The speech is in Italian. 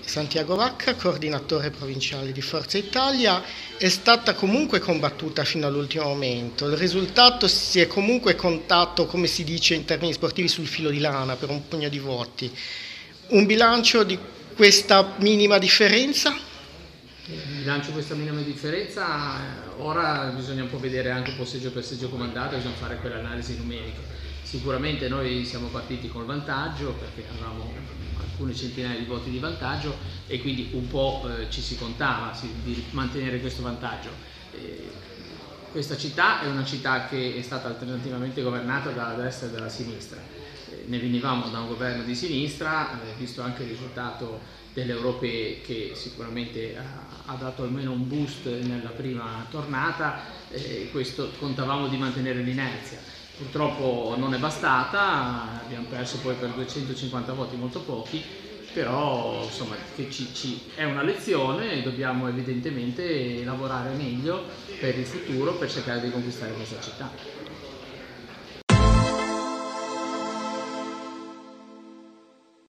Santiago Vacca, coordinatore provinciale di Forza Italia. È stata comunque combattuta fino all'ultimo momento. Il risultato si è comunque contato, come si dice in termini sportivi, sul filo di lana per un pugno di voti. Un bilancio di questa minima differenza? Bilancio questa minima differenza, ora bisogna un po' vedere anche un po' seggio per seggio comandato, bisogna fare quell'analisi numerica. Sicuramente noi siamo partiti col vantaggio perché avevamo alcune centinaia di voti di vantaggio e quindi un po' ci si contava di mantenere questo vantaggio. Questa città è una città che è stata alternativamente governata dalla destra e dalla sinistra. Ne venivamo da un governo di sinistra, visto anche il risultato delle europee che sicuramente ha dato almeno un boost nella prima tornata, questo contavamo di mantenere l'inerzia. Purtroppo non è bastata, abbiamo perso poi per 250 voti, molto pochi, però insomma che è una lezione e dobbiamo evidentemente lavorare meglio per il futuro per cercare di conquistare questa città.